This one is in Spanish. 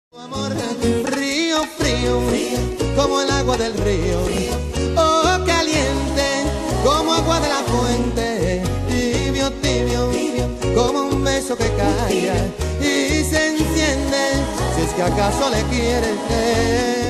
Amor frío, frío, como el agua del río, oh caliente, como agua de la fuente, tibio, tibio, como un beso que cae y se enciende, si es que acaso le quieres.